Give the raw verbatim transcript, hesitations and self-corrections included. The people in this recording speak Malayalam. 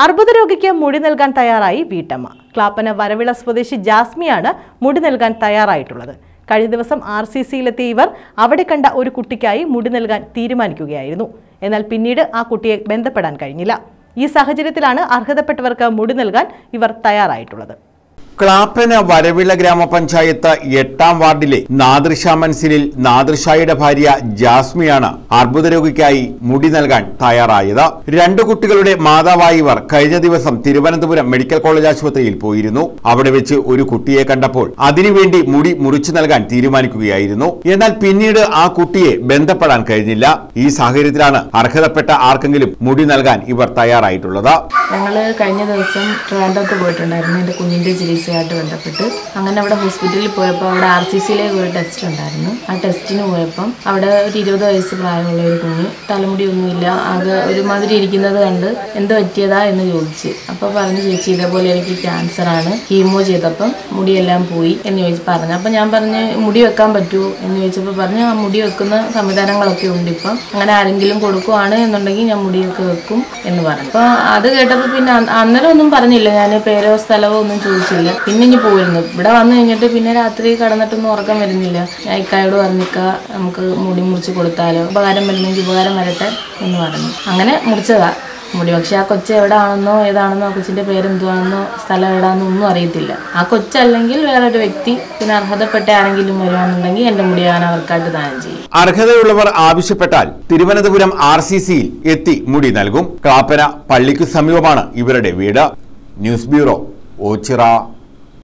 അർബുദ രോഗിക്ക് മുടി നൽകാൻ തയ്യാറായി വീട്ടമ്മ. ക്ലാപ്പന വരവിള സ്വദേശി ജാസ്മിയാണ് മുടി നൽകാൻ തയ്യാറായിട്ടുള്ളത്. കഴിഞ്ഞ ദിവസം ആർ സി സിയിലെത്തിയ ഇവർ അവിടെ കണ്ട ഒരു കുട്ടിക്കായി മുടി നൽകാൻ തീരുമാനിക്കുകയായിരുന്നു. എന്നാൽ പിന്നീട് ആ കുട്ടിയെ ബന്ധപ്പെടാൻ കഴിഞ്ഞില്ല. ഈ സാഹചര്യത്തിലാണ് അർഹതപ്പെട്ടവർക്ക് മുടി നൽകാൻ ഇവർ തയ്യാറായിട്ടുള്ളത്. ക്ലാപ്പന വരവിള ഗ്രാമപഞ്ചായത്ത് എട്ടാം വാർഡിലെ നാദിർഷ മൻസിലിൽ നാദിർഷയുടെ ഭാര്യ ജാസ്മിയാണ് അർബുദ രോഗിക്കായി മുടി നൽകാൻ തയ്യാറായത്. രണ്ടു കുട്ടികളുടെ മാതാവായി ഇവർ കഴിഞ്ഞ ദിവസം തിരുവനന്തപുരം മെഡിക്കൽ കോളേജ് ആശുപത്രിയിൽ പോയിരുന്നു. അവിടെ വെച്ച് ഒരു കുട്ടിയെ കണ്ടപ്പോൾ അതിനുവേണ്ടി മുടി മുറിച്ചു നൽകാൻ തീരുമാനിക്കുകയായിരുന്നു. എന്നാൽ പിന്നീട് ആ കുട്ടിയെ ബന്ധപ്പെടാൻ കഴിഞ്ഞില്ല. ഈ സാഹചര്യത്തിലാണ് അർഹതപ്പെട്ട ആർക്കെങ്കിലും മുടി നൽകാൻ ഇവർ തയ്യാറായിട്ടുള്ളത്. ഞങ്ങൾ കഴിഞ്ഞ ദിവസം ട്രിവാൻഡ്രത്ത് പോയിട്ടുണ്ടായിരുന്നു എൻ്റെ കുഞ്ഞിൻ്റെ ചികിത്സയായിട്ട് ബന്ധപ്പെട്ട്. അങ്ങനെ അവിടെ ഹോസ്പിറ്റലിൽ പോയപ്പോൾ അവിടെ ആർ സി സിയിലേക്ക് ഒരു ടെസ്റ്റ് ഉണ്ടായിരുന്നു. ആ ടെസ്റ്റിന് പോയപ്പം അവിടെ ഒരു ഇരുപത് വയസ്സ് പ്രായമുള്ള ഒരു കുഞ്ഞ്, തലമുടിയൊന്നുമില്ല, ആകെ ഒരുമാതിരി ഇരിക്കുന്നത് കണ്ട് എന്ത് പറ്റിയതാ എന്ന് ചോദിച്ച്. അപ്പോൾ പറഞ്ഞു, ചേച്ചി ഇതേപോലെ എനിക്ക് ക്യാൻസറാണ്, കീമോ ചെയ്തപ്പം മുടിയെല്ലാം പോയി എന്ന് ചോദിച്ച് പറഞ്ഞു. അപ്പം ഞാൻ പറഞ്ഞ് മുടി വെക്കാൻ പറ്റുമോ എന്ന് ചോദിച്ചപ്പോൾ പറഞ്ഞു, ആ മുടി വെക്കുന്ന സംവിധാനങ്ങളൊക്കെ ഉണ്ട് ഇപ്പം, അങ്ങനെ ആരെങ്കിലും കൊടുക്കുവാണ് എന്നുണ്ടെങ്കിൽ ഞാൻ മുടിയൊക്കെ വെക്കും എന്ന് പറഞ്ഞു. അപ്പോൾ അത് കേട്ടപ്പോൾ പിന്നെ അന്നേരം ഒന്നും പറഞ്ഞില്ല, ഞാൻ പേരോ സ്ഥലമോ ഒന്നും ചോദിച്ചില്ല. പിന്നെ ഇനി പോയിരുന്നു. ഇവിടെ വന്നു കഴിഞ്ഞിട്ട് പിന്നെ രാത്രി കടന്നിട്ടൊന്നും ഉറക്കം വരുന്നില്ല. ഞാൻ ഇക്കായോട് പറഞ്ഞിക്ക നമുക്ക് മുടി മുറിച്ച് കൊടുത്താലോ, ഉപകാരം വരുന്നെങ്കിൽ ഉപകാരം വരട്ടെ എന്ന് പറഞ്ഞു. അങ്ങനെ മുറിച്ചതാ മുടി. പക്ഷെ ആ കൊച്ച് എവിടാണെന്നോ ഏതാണെന്നോ ആ കൊച്ചിന്റെ പേരെന്തുവാണെന്നോ സ്ഥലം എവിടാണെന്നോ ഒന്നും അറിയത്തില്ല. ആ കൊച്ചല്ലെങ്കിൽ വേറൊരു വ്യക്തി, പിന്നെ അർഹതപ്പെട്ട ആരെങ്കിലും വരുവാണെന്നുണ്ടെങ്കിൽ എന്റെ മുടി ഞാൻ അവർക്കായിട്ട് ദാനം ചെയ്യും. അർഹതയുള്ളവർ ആവശ്യപ്പെട്ടാൽ തിരുവനന്തപുരം ആർ സി സിയിൽ എത്തി മുടി നൽകും. ക്ലാപ്പന പള്ളിക്കു സമീപമാണ് ഇവരുടെ വീട്. News bureau, Ochira.